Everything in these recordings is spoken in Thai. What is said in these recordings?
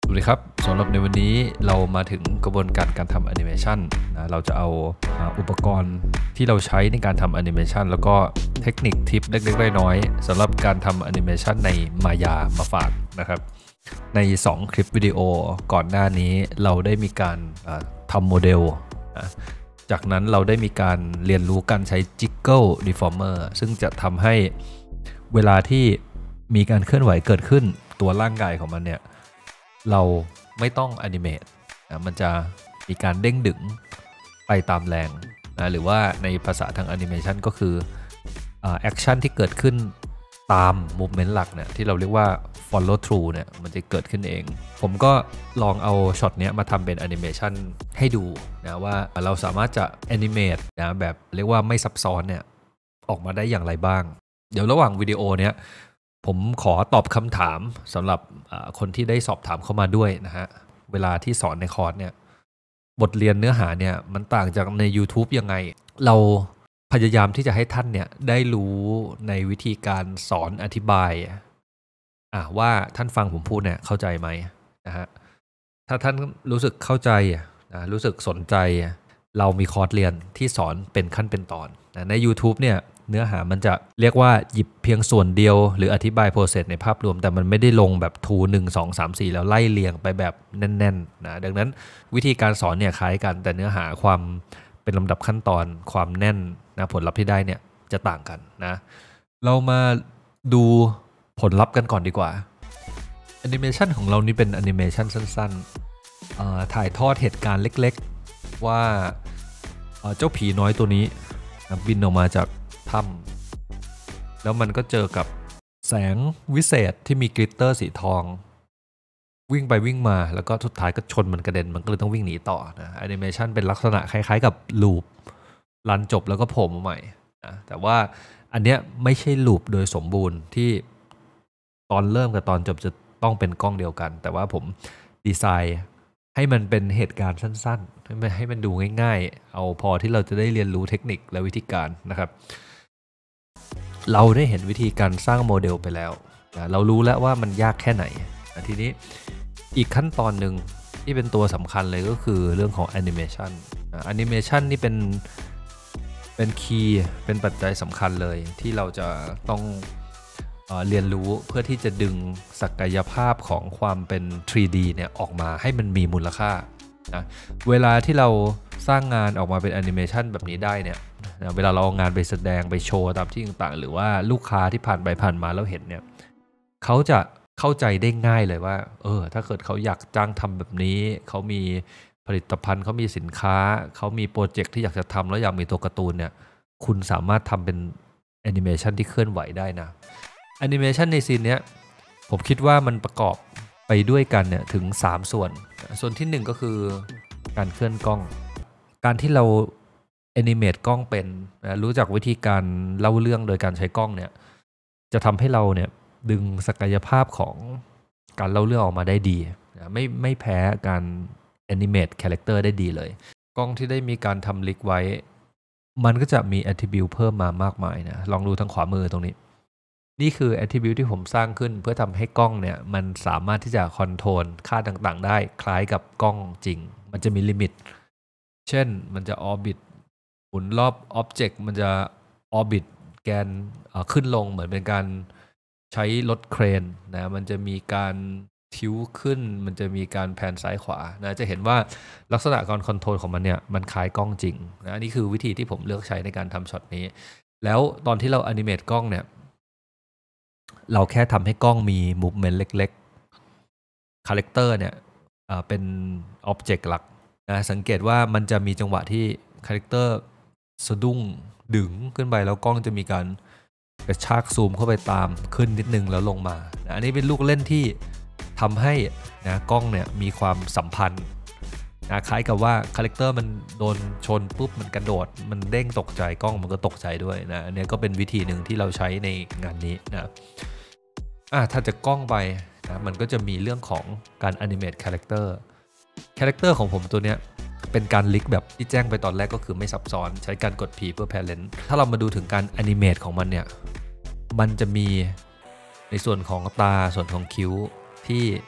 วัสดีครับสำหรับในวันนี้เรามาถึงกระบวนการทำแอนิเมชันนะเราจะเอาอุปกรณ์ที่เราใช้ในการทำแอนิเมชันแล้วก็เทคนิคทิปเล็กๆน้อยๆสำหรับการทำแอนิเมชันในมายามาฝากนะครับใน2คลิปวิดีโอก่อนหน้านี้เราได้มีการทำโมเดลจากนั้นเราได้มีการเรียนรู้การใช้ Jiggle Deformer ซึ่งจะทำให้เวลาที่มีการเคลื่อนไหวเกิดขึ้นตัวร่างกายของมันเนี่ยเราไม่ต้องแอนิเมตมันจะมีการเด้งดึงไปตามแรงหรือว่าในภาษาทางแอนิเมชันก็คือแอคชั่นที่เกิดขึ้นตามมูฟเมนต์หลักเนี่ยที่เราเรียกว่า follow through เนี่ยมันจะเกิดขึ้นเองผมก็ลองเอาช็อตนี้มาทำเป็นแอนิเมชันให้ดูนะว่าเราสามารถจะแอนิเมตนะแบบเรียกว่าไม่ซับซ้อนเนี่ยออกมาได้อย่างไรบ้างเดี๋ยวระหว่างวิดีโอเนี้ยผมขอตอบคำถามสำหรับคนที่ได้สอบถามเข้ามาด้วยนะฮะเวลาที่สอนในคอร์สเนี่ยบทเรียนเนื้อหาเนี่ยมันต่างจากใน YouTube ยังไงเราพยายามที่จะให้ท่านเนี่ยได้รู้ในวิธีการสอนอธิบายว่าท่านฟังผมพูดเนี่ยเข้าใจไหมนะฮะถ้าท่านรู้สึกเข้าใจรู้สึกสนใจเรามีคอร์สเรียนที่สอนเป็นขั้นเป็นตอนใน YouTube เนี่ยเนื้อหามันจะเรียกว่าหยิบเพียงส่วนเดียวหรืออธิบายโปรเซสในภาพรวมแต่มันไม่ได้ลงแบบทู1 2 3 4แล้วไล่เรียงไปแบบแน่นๆนะดังนั้นวิธีการสอนเนี่ยคล้ายกันแต่เนื้อหาความเป็นลำดับขั้นตอนความแน่นนะผลลัพธ์ที่ได้เนี่ยจะต่างกันนะเรามาดูผลลัพธ์กันก่อนดีกว่าแอนิเมชันของเรานี่เป็นแอนิเมชันสั้นๆถ่ายทอดเหตุการณ์เล็กๆว่าเจ้าผีน้อยตัวนี้บินออกมาจากถ้ำแล้วมันก็เจอกับแสงวิเศษที่มีกลิตเตอร์สีทองวิ่งไปวิ่งมาแล้วก็สุดท้ายก็ชนมันกระเด็นมันก็เลยต้องวิ่งหนีต่อนะแอนิเมชันเป็นลักษณะคล้ายๆกับลูปรันจบแล้วก็โผล่มาใหม่นะแต่ว่าอันเนี้ยไม่ใช่ลูปโดยสมบูรณ์ที่ตอนเริ่มกับตอนจบจะต้องเป็นกล้องเดียวกันแต่ว่าผมดีไซน์ให้มันเป็นเหตุการณ์สั้นๆให้มันดูง่ายๆเอาพอที่เราจะได้เรียนรู้เทคนิคและวิธีการนะครับเราได้เห็นวิธีการสร้างโมเดลไปแล้วเรารู้แล้วว่ามันยากแค่ไหนทีนี้อีกขั้นตอนหนึ่งที่เป็นตัวสำคัญเลยก็คือเรื่องของแอนิเมชันนี่เป็นคีย์เป็นปัจจัยสำคัญเลยที่เราจะต้องเรียนรู้เพื่อที่จะดึงศักยภาพของความเป็น 3D เนี่ยออกมาให้มันมีมูลค่านะเวลาที่เราสร้างงานออกมาเป็นแอนิเมชันแบบนี้ได้เนี่ยเวลาเราเอางานไปแสดงไปโชว์ตามที่ต่างๆหรือว่าลูกค้าที่ผ่านไปผ่านมาแล้วเห็นเนี่ยเขาจะเข้าใจได้ง่ายเลยว่าถ้าเกิดเขาอยากจ้างทำแบบนี้เขามีผลิตภัณฑ์เขามีสินค้าเขามีโปรเจกต์ที่อยากจะทำแล้วอยากมีตัวการ์ตูนเนี่ยคุณสามารถทำเป็นแอนิเมชันที่เคลื่อนไหวได้นะแอนิเมชันในซีนนี้ผมคิดว่ามันประกอบไปด้วยกันเนี่ยถึง3ส่วนที่1ก็คือการเคลื่อนกล้องการที่เราแอนิเมตกล้องเป็นรู้จักวิธีการเล่าเรื่องโดยการใช้กล้องเนี่ยจะทำให้เราเนี่ยดึงศักยภาพของการเล่าเรื่องออกมาได้ดีไม่แพ้การแอนิเมตคาแรคเตอร์ได้ดีเลยกล้องที่ได้มีการทำลิกไว้มันก็จะมี attribute เพิ่มมามากมายนะลองดูทางขวามือตรงนี้นี่คือ attribute ที่ผมสร้างขึ้นเพื่อทำให้กล้องเนี่ยมันสามารถที่จะคอนโทรลค่าต่างๆได้คล้ายกับกล้องจริงมันจะมีลิมิตเช่นมันจะ orbit หมุนรอบ object มันจะ orbit แกนขึ้นลงเหมือนเป็นการใช้รถเครนนะมันจะมีการทิวขึ้นมันจะมีการแผนซ้ายขวานะจะเห็นว่าลักษณะการคอนโทรลของมันเนี่ยมันคล้ายกล้องจริงนะนี่คือวิธีที่ผมเลือกใช้ในการทำช็อตนี้แล้วตอนที่เราแอนิเมตกล้องเนี่ยเราแค่ทำให้กล้องมีมูฟเมนต์เล็กๆคาแรคเตอร์เนี่ยเป็นอ็อบเจกต์หลักนะสังเกตว่ามันจะมีจังหวะที่คาแรคเตอร์สะดุ้งดึงขึ้นไปแล้วกล้องจะมีการกระชากซูมเข้าไปตามขึ้นนิดนึงแล้วลงมานะอันนี้เป็นลูกเล่นที่ทำให้นะกล้องเนี่ยมีความสัมพันธ์นะคล้ายกับว่าคาแรคเตอร์มันโดนชนปุ๊บมันกระโดดมันเด้งตกใจกล้องมันก็ตกใจด้วยนะอันนี้ก็เป็นวิธีหนึ่งที่เราใช้ในงานนี้นะถ้าจะกล้องไปนะมันก็จะมีเรื่องของการแอนิเมตคาแรคเตอร์ของผมตัวเนี้ยเป็นการลิกแบบที่แจ้งไปตอนแรกก็คือไม่ซับซ้อนใช้การกด P เพื่อ Parent ถ้าเรามาดูถึงการแอนิเมตของมันเนี่ยมันจะมีในส่วนของตาส่วนของคิ้วที่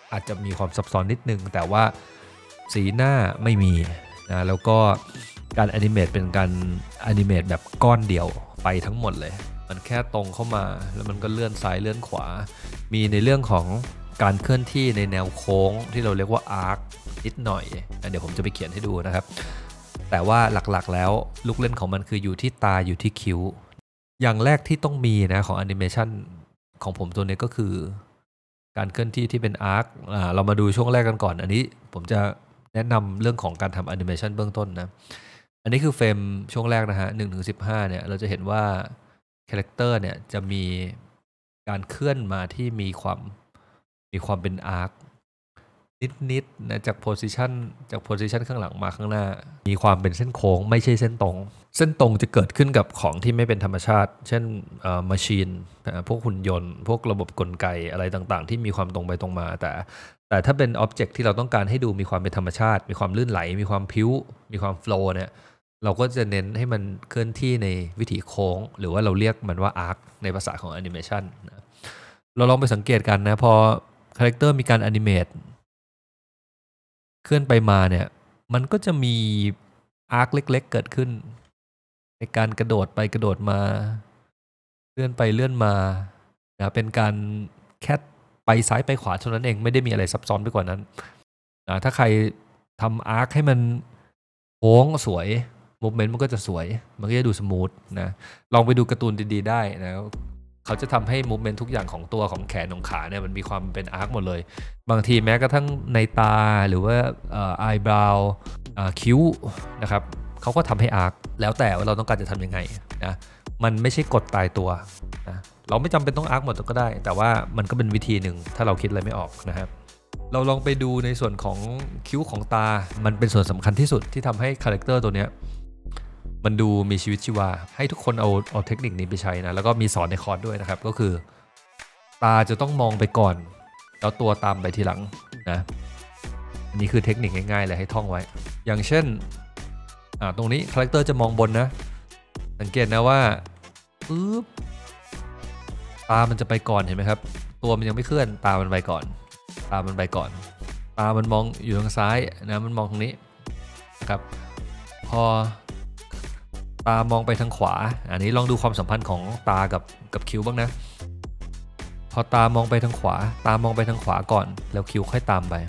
อาจจะมีความซับซ้อนนิดนึงแต่ว่าสีหน้าไม่มีนะแล้วก็การแอนิเมตเป็นการแอนิเมตแบบก้อนเดียวไปทั้งหมดเลยมันแค่ตรงเข้ามาแล้วมันก็เลื่อนซ้ายเลื่อนขวามีในเรื่องของการเคลื่อนที่ในแนวโค้งที่เราเรียกว่าอาร์คนิดหน่อยเดี๋ยวผมจะไปเขียนให้ดูนะครับแต่ว่าหลักๆแล้วลูกเล่นของมันคืออยู่ที่ตาอยู่ที่คิ้วอย่างแรกที่ต้องมีนะของแอนิเมชันของผมตัวนี้ก็คือการเคลื่อนที่ที่เป็นอาร์คเรามาดูช่วงแรกกันก่อนอันนี้ผมจะแนะนำเรื่องของการทำแอนิเมชันเบื้องต้นนะอันนี้คือเฟรมช่วงแรกนะฮะ 1-15 เนี่ยเราจะเห็นว่าคาแรคเตอร์เนี่ยจะมีการเคลื่อนมาที่มีความเป็นอาร์คนิดๆนะจากโพสิชันข้างหลังมาข้างหน้ามีความเป็นเส้นโค้งไม่ใช่เส้นตรงจะเกิดขึ้นกับของที่ไม่เป็นธรรมชาติเช่นมาชีนพวกหุ่นยนต์พวกระบบกลไกอะไรต่างๆที่มีความตรงไปตรงมาแต่ถ้าเป็นอ็อบเจกต์ที่เราต้องการให้ดูมีความเป็นธรรมชาติมีความลื่นไหลมีความพิ้วมีความโฟลว์เนี่ยเราก็จะเน้นให้มันเคลื่อนที่ในวิถีโค้งหรือว่าเราเรียกมันว่าอาร์คในภาษาของแอนิเมชันนะเราลองไปสังเกตกันนะพอคาแรคเตอร์มีการแอนิเมตเคลื่อนไปมาเนี่ยมันก็จะมีอาร์คเล็กๆเกิดขึ้นในการกระโดดไปกระโดดมาเลื่อนไปเลื่อนมานะเป็นการแค่ไปซ้ายไปขวาเท่านั้นเองไม่ได้มีอะไรซับซ้อนไปกว่านั้นนะถ้าใครทำอาร์คให้มันโค้งสวยมูฟเมนต์มันก็จะสวยมันก็จะดูสมูทนะลองไปดูการ์ตูนดีๆได้นะเขาจะทำให้มูฟเมนต์ทุกอย่างของตัวของแขนของขาเนี่ยมันมีความเป็นอาร์คหมดเลยบางทีแม้กระทั่งในตาหรือว่าไอบราวคิ้วนะครับเขาก็ทำให้อาร์คแล้วแต่ว่าเราต้องการจะทำยังไงนะมันไม่ใช่กฎตายตัวนะเราไม่จำเป็นต้องอาร์คหมดก็ได้แต่ว่ามันก็เป็นวิธีหนึ่งถ้าเราคิดอะไรไม่ออกนะครับเราลองไปดูในส่วนของคิ้วของตามันเป็นส่วนสำคัญที่สุดที่ทำให้คาแรคเตอร์ตัวเนี้ยมันดูมีชีวิตชีวาให้ทุกคนเอาเทคนิคนี้ไปใช้นะแล้วก็มีสอนในคอร์สด้วยนะครับก็คือตาจะต้องมองไปก่อนแล้วตัวตามไปทีหลังนะอันนี้คือเทคนิคง่ายๆเลยให้ท่องไว้อย่างเช่นตรงนี้คาแรคเตอร์จะมองบนนะสังเกตนะว่าปึ๊บตามันจะไปก่อนเห็นไหมครับตัวมันยังไม่เคลื่อนตามันไปก่อนตามันมองอยู่ทางซ้ายนะมันมองทางนี้นะครับพอตามองไปทางขวาอันนี้ลองดูความสัมพันธ์ของตากับคิ้วบ้างนะพอตามองไปทางขวาก่อนแล้วคิ้วค่อยตามไป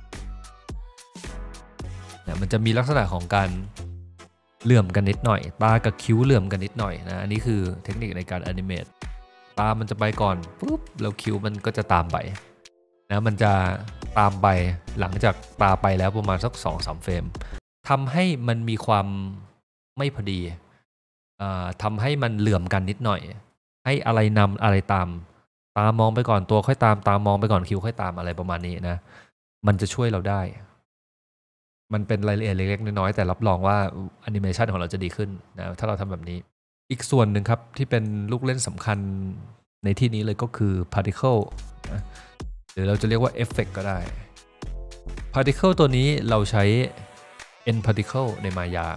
เนี่ยมันจะมีลักษณะของการเหลื่อมกันนิดหน่อยตากับคิ้วเหลื่อมกันนิดหน่อยนะอันนี้คือเทคนิคในการแอนิเมตตามันจะไปก่อนปุ๊บแล้วคิ้วมันก็จะตามไปนะมันจะตามไปหลังจากตาไปแล้วประมาณสัก 2-3 เฟรมทำให้มันมีความไม่พอดีทำให้มันเหลื่อมกันนิดหน่อยให้อะไรนำอะไรตามตามองไปก่อนตัวค่อยตามมองไปก่อนคิ้วค่อยตามอะไรประมาณนี้นะมันจะช่วยเราได้มันเป็นรายละเอียดเล็กๆน้อยๆแต่รับรองว่าแอนิเมชันของเราจะดีขึ้นนะถ้าเราทำแบบนี้อีกส่วนหนึ่งครับที่เป็นลูกเล่นสำคัญในที่นี้เลยก็คือ particle นะหรือเราจะเรียกว่า effect ก็ได้ particle ตัวนี้เราใช้ n particle ในมายา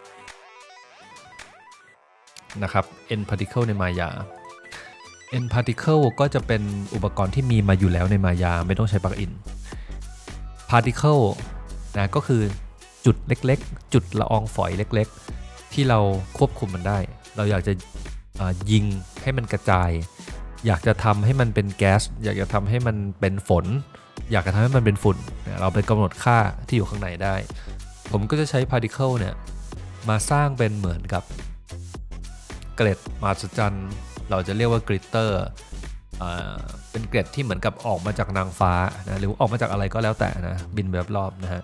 นะครับ n particle ในมายา n particle ก็จะเป็นอุปกรณ์ที่มีมาอยู่แล้วในมายาไม่ต้องใช้ปลั๊กอิน particle นะก็คือจุดเล็กๆจุดละอองฝอยเล็กๆที่เราควบคุมมันได้เราอยากจะยิงให้มันกระจายอยากจะทำให้มันเป็นแก๊สอยากจะทำให้มันเป็นฝนอยากจะทำให้มันเป็นฝุ่นเราไปกำหนดค่าที่อยู่ข้างในได้ผมก็จะใช้ particle เนี่ยมาสร้างเป็นเหมือนกับเกล็ดมหัศจรรย์เราจะเรียกว่ากริตเตอร์เป็นเกล็ดที่เหมือนกับออกมาจากนางฟ้านะหรือออกมาจากอะไรก็แล้วแต่นะบินแบบรอบนะฮะ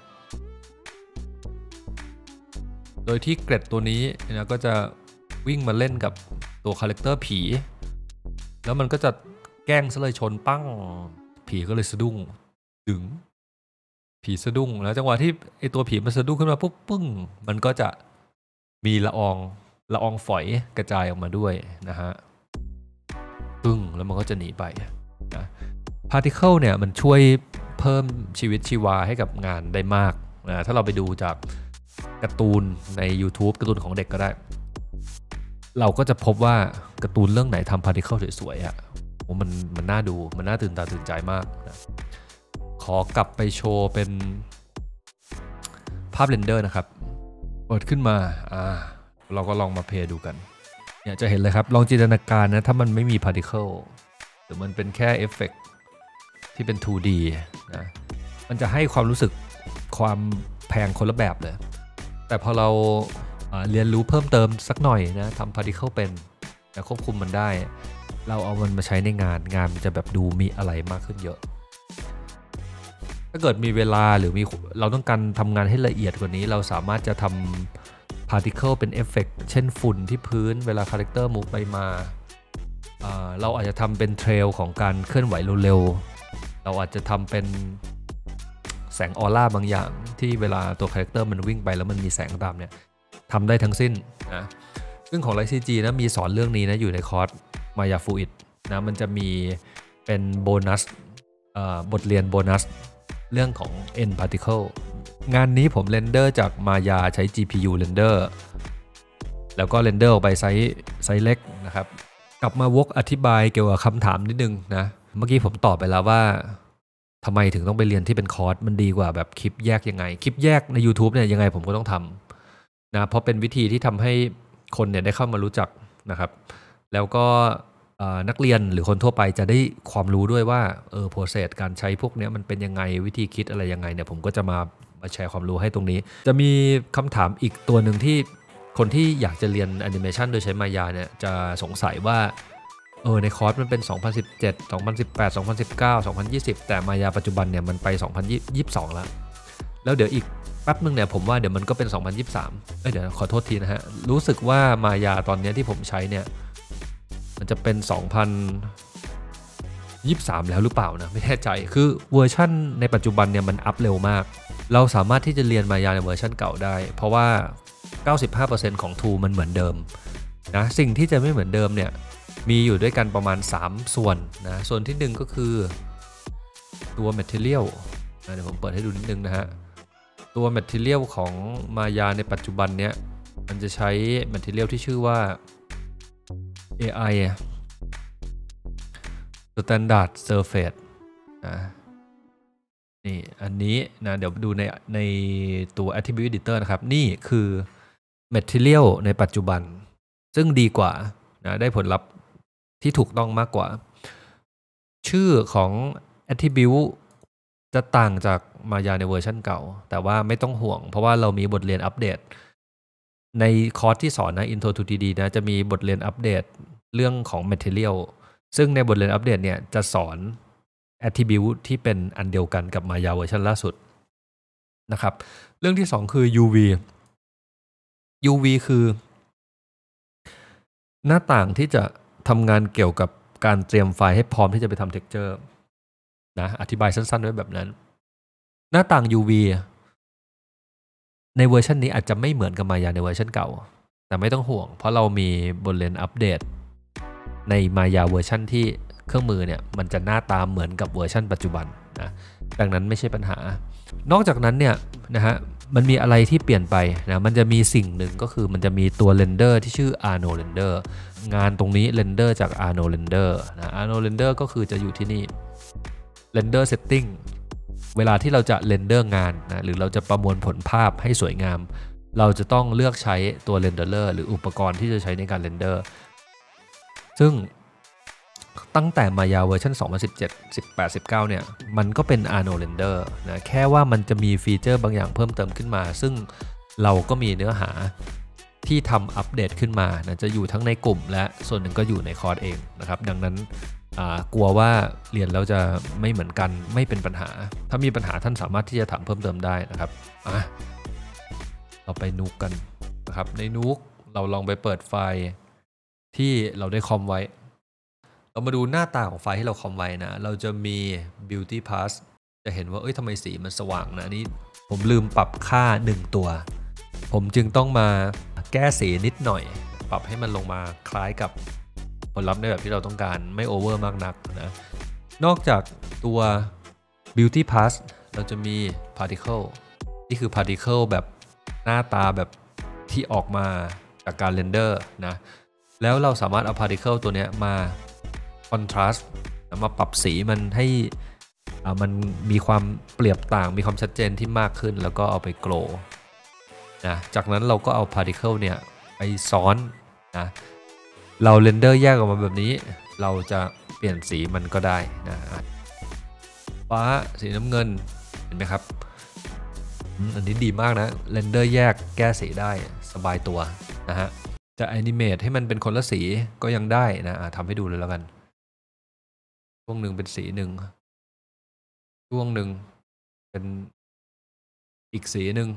โดยที่เกล็ดตัวนี้นะก็จะวิ่งมาเล่นกับตัวคาแรคเตอร์ผีแล้วมันก็จะแกล้งซะเลยชนปั้งผีก็เลยสะดุ้งดึงผีสะดุ้งแล้วจังหวะที่ไอตัวผีมันสะดุ้งขึ้นมาปุ๊บปึ้งมันก็จะมีละอองฝอยกระจายออกมาด้วยนะฮะปึ้งแล้วมันก็จะหนีไปนะ particle เนี่ยมันช่วยเพิ่มชีวิตชีวาให้กับงานได้มากนะถ้าเราไปดูจากการ์ตูนใน YouTube การ์ตูนของเด็กก็ได้เราก็จะพบว่าการ์ตูนเรื่องไหนทำ particle สวยๆอ่ะมันน่าดูมันน่าตื่นตาตื่นใจมากนะขอกลับไปโชว์เป็นภาพเรนเดอร์นะครับเปิดขึ้นมาเราก็ลองมาเพลย์ดูกันเนี่ยจะเห็นเลยครับลองจินตนาการนะถ้ามันไม่มี particle หรือมันเป็นแค่เอฟเฟกต์ที่เป็น 2D นะมันจะให้ความรู้สึกความแพงคนละแบบเลยแต่พอเราเรียนรู้เพิ่มเติมสักหน่อยนะทำ particle เป็นควบคุมมันได้เราเอามันมาใช้ในงานมันจะแบบดูมีอะไรมากขึ้นเยอะถ้าเกิดมีเวลาหรือเราต้องการทำงานให้ละเอียดกว่านี้เราสามารถจะทำ particle เป็นเอฟเฟกต์เช่นฝุ่นที่พื้นเวลาคาแรคเตอร์มูฟไปมาเราอาจจะทำเป็นเทรลของการเคลื่อนไหวเร็วๆเราอาจจะทำเป็นแสงออร่าบางอย่างที่เวลาตัวคาแรคเตอร์มันวิ่งไปแล้วมันมีแสงตามเนี่ยทำได้ทั้งสิ้นนะซึ่งของ Light CG นะมีสอนเรื่องนี้นะอยู่ในคอร์ส Maya Fluid นะมันจะมีเป็นโบนัสบทเรียนโบนัสเรื่องของ N particle งานนี้ผมเรนเดอร์จาก Maya ใช้ GPU เรนเดอร์แล้วก็เรนเดอร์ออกไปไซส์เล็กนะครับกลับมาวกอธิบายเกี่ยวกับคำถามนิดนึงนะเมื่อกี้ผมตอบไปแล้วว่าทำไมถึงต้องไปเรียนที่เป็นคอร์สมันดีกว่าแบบคลิปแยกยังไงคลิปแยกใน YouTube เนี่ยยังไงผมก็ต้องทำนะเพราะเป็นวิธีที่ทำให้คนเนี่ยได้เข้ามารู้จักนะครับแล้วก็นักเรียนหรือคนทั่วไปจะได้ความรู้ด้วยว่าโปรเซสการใช้พวกนี้มันเป็นยังไงวิธีคิดอะไรยังไงเนี่ยผมก็จะมาแชร์ความรู้ให้ตรงนี้จะมีคำถามอีกตัวหนึ่งที่คนที่อยากจะเรียนแอนิเมชันโดยใช้มายาเนี่ยจะสงสัยว่าในคอร์สมันเป็น2017 2018 2019 2020แต่มายาปัจจุบันเนี่ยมันไป2022แล้วเดี๋ยวอีกแป๊บนึงเนี่ยผมว่าเดี๋ยวมันก็เป็น2023เดี๋ยวขอโทษทีนะฮะรู้สึกว่ามายาตอนนี้ที่ผมใช้เนี่ยมันจะเป็น2023แล้วหรือเปล่านะไม่แน่ใจคือเวอร์ชั่นในปัจจุบันเนี่ยมันอัพเร็วมากเราสามารถที่จะเรียนมายาในเวอร์ชันเก่าได้เพราะว่า 95% ของ tool มันเหมือนเดิมนะสิ่งที่จะไม่เหมือนเดิมเนี่ยมีอยู่ด้วยกันประมาณ3ส่วนนะส่วนที่1ก็คือตัว material เดี๋ยวผมเปิดให้ดูนิดนึงนะฮะตัว material ของมายาในปัจจุบันเนี้ยมันจะใช้ material ที่ชื่อว่า AI Standard Surface นะนี่อันนี้นะเดี๋ยวดูในตัว Attribute Editor นะครับนี่คือ Material ในปัจจุบันซึ่งดีกว่านะได้ผลลัพธ์ที่ถูกต้องมากกว่าชื่อของ Attribute จะต่างจากมายาในเวอร์ชันเก่าแต่ว่าไม่ต้องห่วงเพราะว่าเรามีบทเรียนอัปเดตในคอร์สที่สอนนะ Intro to 3D นะจะมีบทเรียนอัปเดตเรื่องของ Material ซึ่งในบทเรียนอัปเดตเนี่ยจะสอน attribute ที่เป็นอันเดียวกันกับมายาเวอร์ชันล่าสุดนะครับเรื่องที่2คือ UV คือหน้าต่างที่จะทำงานเกี่ยวกับการเตรียมไฟล์ให้พร้อมที่จะไปทำ texture นะอธิบายสั้นๆไว้แบบนั้นหน้าต่าง UV ในเวอร์ชันนี้อาจจะไม่เหมือนกับมายาในเวอร์ชันเก่าแต่ไม่ต้องห่วงเพราะเรามีบทเรียนอัปเดตในมายาเวอร์ชันที่เครื่องมือเนี่ยมันจะหน้าตาเหมือนกับเวอร์ชันปัจจุบันนะดังนั้นไม่ใช่ปัญหานอกจากนั้นเนี่ยนะฮะมันมีอะไรที่เปลี่ยนไปนะมันจะมีสิ่งหนึ่งก็คือมันจะมีตัวเรนเดอร์ที่ชื่อ Arno Render งานตรงนี้เรนเดอร์จาก Arno Render นะ Arno Render ก็คือจะอยู่ที่นี่ Render Setting เวลาที่เราจะเรนเดอร์งานนะหรือเราจะประมวลผลภาพให้สวยงามเราจะต้องเลือกใช้ตัวเรนเดอร์หรืออุปกรณ์ที่จะใช้ในการเรนเดอร์ซึ่งตั้งแต่มายาเวอร์ชัน2017 18 19เนี่ยมันก็เป็น Arno Render นะแค่ว่ามันจะมีฟีเจอร์บางอย่างเพิ่มเติมขึ้นมาซึ่งเราก็มีเนื้อหาที่ทำอัปเดตขึ้นมานะจะอยู่ทั้งในกลุ่มและส่วนหนึ่งก็อยู่ในคอร์สเองนะครับดังนั้นกลัวว่าเรียนแล้วจะไม่เหมือนกันไม่เป็นปัญหาถ้ามีปัญหาท่านสามารถที่จะถามเพิ่มเติมได้นะครับเราไปนูกกันนะครับในนูกเราลองไปเปิดไฟล์ที่เราได้คอมไว้เรามาดูหน้าตาของไฟล์ที่เราคอมไว้นะเราจะมี Beauty Pass จะเห็นว่าทำไมสีมันสว่างนะนี่ผมลืมปรับค่า1ตัวผมจึงต้องมาแก้สีนิดหน่อยปรับให้มันลงมาคล้ายกับผลลัพธ์ในแบบที่เราต้องการไม่โอเวอร์มากนักนะนอกจากตัว Beauty Pass เราจะมี Particle นี่คือ Particle แบบหน้าตาแบบที่ออกมาจากการเรนเดอร์นะแล้วเราสามารถเอา Particle ตัวนี้มา Contrast มาปรับสีมันให้มันมีความเปรียบต่างมีความชัดเจนที่มากขึ้นแล้วก็เอาไปโกลนะจากนั้นเราก็เอา particle เนี่ยไปซ้อนนะเราเรนเดอร์แยกออกมาแบบนี้เราจะเปลี่ยนสีมันก็ได้นะฟ้าสีน้ำเงินเห็นไหมครับอันนี้ดีมากนะเรนเดอร์แยกแก้สีได้สบายตัวนะฮะจะแอนิเมตให้มันเป็นคนละสีก็ยังได้นะทำให้ดูเลยแล้วกันช่วงหนึ่งเป็นสีหนึ่งช่วงหนึ่งเป็นอีกสีหนึ่ง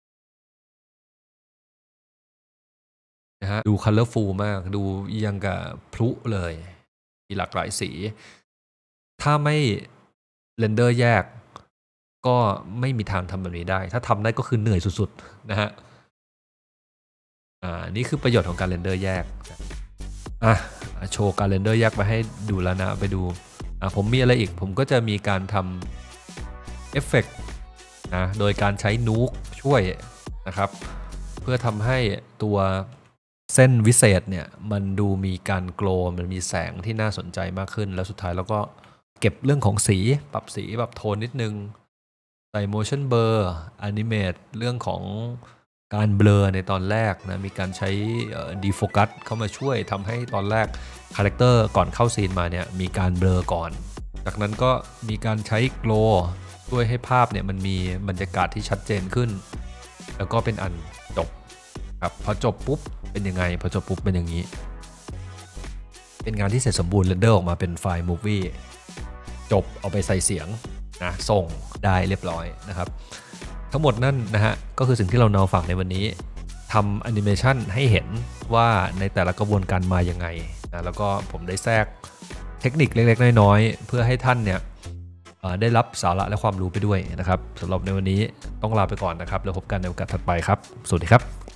นะฮะดู colorful มากดูยังกับพลุเลยมีหลากหลายสีถ้าไม่เรนเดอร์แยกก็ไม่มีทางทำแบบนี้ได้ถ้าทำได้ก็คือเหนื่อยสุดๆนะฮะนี่คือประโยชน์ของการเรนเดอร์แยกโชว์การเรนเดอร์แยกมาให้ดูแล้วนะไปดูผมมีอะไรอีกผมก็จะมีการทำเอฟเฟกต์นะโดยการใช้นูกช่วยนะครับเพื่อทำให้ตัวเส้นวิเศษเนี่ยมันดูมีการโกลว์มันมีแสงที่น่าสนใจมากขึ้นแล้วสุดท้ายเราก็เก็บเรื่องของสีปรับสีปรับโทนนิดนึงใส่ motion blur animate เรื่องของการเบลอในตอนแรกนะมีการใช้ defocus เข้ามาช่วยทำให้ตอนแรกคาแรคเตอร์ก่อนเข้าซีนมาเนี่ยมีการเบลอก่อนจากนั้นก็มีการใช้โกลว์ช่วยให้ภาพเนี่ยมันมีบรรยากาศที่ชัดเจนขึ้นแล้วก็เป็นอันจบครับพอจบปุ๊บเป็นยังไงพอจบปุ๊บเป็นอย่างนี้เป็นงานที่เสร็จสมบูรณ์เรนเดอร์ออกมาเป็นไฟล์มูฟวี่จบเอาไปใส่เสียงนะส่งได้เรียบร้อยนะครับทั้งหมดนั่นนะฮะก็คือสิ่งที่เรานำฝากในวันนี้ทำแอนิเมชันให้เห็นว่าในแต่ละกระบวนการมายังไงนะแล้วก็ผมได้แทรกเทคนิคเล็กๆน้อยๆเพื่อให้ท่านเนี่ยได้รับสาระและความรู้ไปด้วยนะครับสำหรับในวันนี้ต้องลาไปก่อนนะครับแล้วพบกันในโอกาสถัดไปครับสวัสดีครับ